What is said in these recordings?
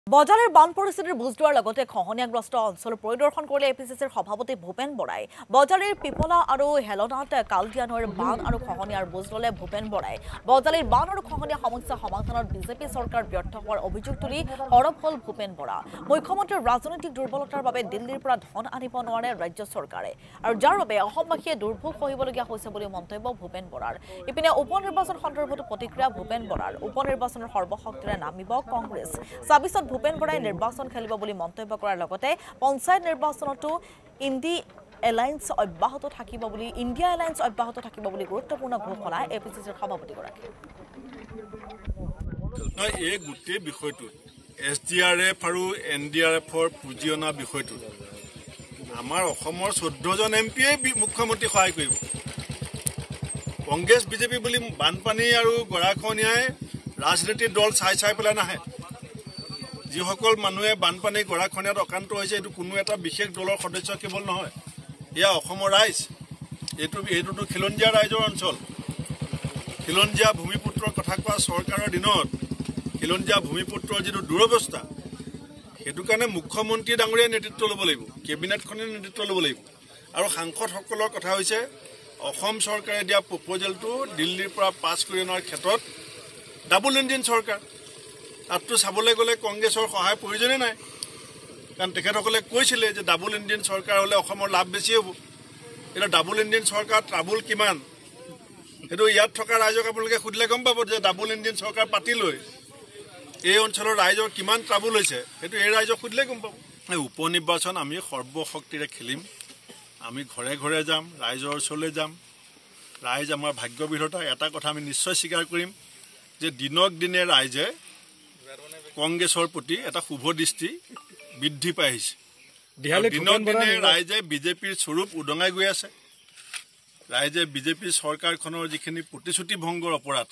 বজাৰৰ বান পৰিস্থিতিৰ বুজ লোৱাৰ লগতে খহনীয়াগ্ৰস্ত অঞ্চল পৰিদৰ্শন কৰিলে APCCৰ সভাপতি ভূপেন বৰাই বজাৰৰ পিপলা আৰু হেলনাত কালদিয়ানৰ বান আৰু খহনীয়াৰ বুজ ললে ভূপেন বৰাই বজাৰৰ বান আৰু খহনীয়া সমস্যা সমাধানত বিজেপি চৰকাৰ ব্যৰ্থ হোৱাৰ অভিযোগ তুলি সৰব হল ভূপেন বৰা মুখ্যমন্ত্ৰীৰ ৰাজনৈতিক দুৰ্বলতাৰ বাবে দিল্লীৰ পৰা ধন আনিব নোৱাৰে ৰাজ্য চৰকাৰে আৰু যাৰ বাবে অসমবাসীয়ে দুৰ্ভোগ সহিবলগীয়া হৈছে বুলি মন্তব্য ভূপেন বৰাৰ ইপিনে উপনিৰ্বাচন সন্দৰ্ভত প্ৰতিক্ৰিয়া ভূপেন বৰাৰ উপনিৰ্বাচনৰ সৰ্বশক্তিৰে নামিব কংগ্ৰেছ ২৬ ভূপেন বৰাই নিৰ্বাচন খেলিব বুলি মন্তব্য কৰাৰ লগতে পঞ্চায়ত নিৰ্বাচনতো ইন্ডিয়া এলায়েন্স অব্যাহত থাকিব বুলি গুৰুত্বপূৰ্ণ ঘোষণা APCCৰ সভাপতিগৰাকী এই গোটেই বিষয়টো SDRF আৰু NDRFৰ পুঁজি অনা বিষয়টো আমাৰ অসমৰ ১৪ জন এমপিয়ে মুখ্যমন্ত্ৰী সহায় কৰিব কংগ্ৰেছ বিজেপি বুলি বানপানী আৰু গৰাখহনীয়াই ৰাজনীতিৰ দল চাই পেলাই নাহে যিসকল মানুহে বানপানী গৰাখহনীয়াত অকান্ত হৈছে এইটো কোনো এটা বিশেষ দলৰ সদস্য কেৱল নহয় এয়া অসমৰ ৰাইজ এইটোতো খিলঞ্জীয়া ৰাইজৰ অঞ্চল খিলঞ্জীয়া ভূমিপুত্ৰৰ কথা কোৱা চৰকাৰৰ দিনত খিলঞ্জীয়া ভূমিপুত্ৰৰ যিটো দুৰৱস্থা সেইটো কাৰণে মুখ্যমন্ত্ৰী ডাঙৰীয়াই নেতৃত্ব ল'ব লাগিব কেবিনেটখনে নেতৃত্ব ল'ব লাগিব আৰু সাংসদসকলৰ কথা হৈছে অসম চৰকাৰে দিয়া প্ৰপ'জেলটো দিল্লীৰ পৰা পাছ কৰি অনাৰ ক্ষেত্ৰত ডাবল ইঞ্জিন চৰকাৰ তাততো চাবলৈ গ'লে কংগ্ৰেছৰ সহায় প্ৰয়োজনে নাই কাৰণ তেখেতসকলে কৈছিলে যে ডাবল ইঞ্জিন চৰকাৰ হ'লে অসমৰ লাভ বেছি হ'ব এতিয়া ডাবল ইঞ্জিন চৰকাৰ ট্ৰাবুল কিমান সেইটো ইয়াত থকা ৰাইজক আপোনালোকে সুধিলে গম পাব যে ডাবল ইঞ্জিন চৰকাৰ পাতি লৈ এই অঞ্চলৰ ৰাইজৰ কিমান ট্ৰাবুল হৈছে সেইটো এই ৰাইজক সুধিলে গম পাব এই উপনিৰ্বাচন আমি সৰ্বশক্তিৰে খেলিম আমি ঘৰে ঘৰে যাম ৰাইজৰ ওচৰলৈ যাম ৰাইজ আমাৰ ভাগ্য বিধাতা এটা কথা আমি নিশ্চয় স্বীকাৰ কৰিম যে দিনক দিনে ৰাইজে কংগ্ৰেছৰ প্ৰতি এটা শুভ দৃষ্টি বৃদ্ধি পাই আহিছে দিনক দিনে ৰাইজে বিজেপিৰ স্বৰূপ উদঙাই গৈ আছে ৰাইজে বিজেপিৰ চৰকাৰখনৰ যিখিনি প্ৰতিশ্ৰুতি ভংগৰ অপৰাধ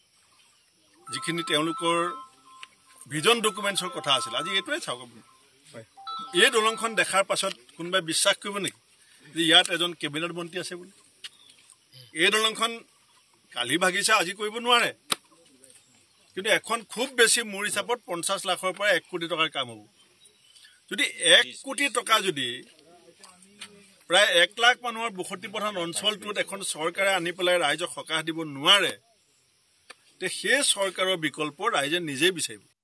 যিখিনি তেওঁলোকৰ ভিজন ডকুমেণ্টছৰ কথা আছিল আজি এইটোৱে চাওক আপুনি এই দলংখন দেখাৰ পাছত কোনোবাই বিশ্বাস কৰিব নেকি যে ইয়াত এজন কেবিনেট মন্ত্ৰী আছে বুলি এই দলংখন কালি ভাগিছে আজি কৰিব নোৱাৰে কিন্তু এখন খুব বেছি মোৰ হিচাপত ৫০ লাখৰ পৰা ১ কোটি টকাৰ কাম হ'ব যদি ১ কোটি টকা যদি প্ৰায় ১ লাখ মানুহৰ বসতি প্ৰধান অঞ্চলটোত এখন চৰকাৰে আনি পেলাই ৰাইজক সকাহ দিব নোৱাৰে তে সেই চৰকাৰৰ বিকল্প ৰাইজে নিজেই বিচাৰিব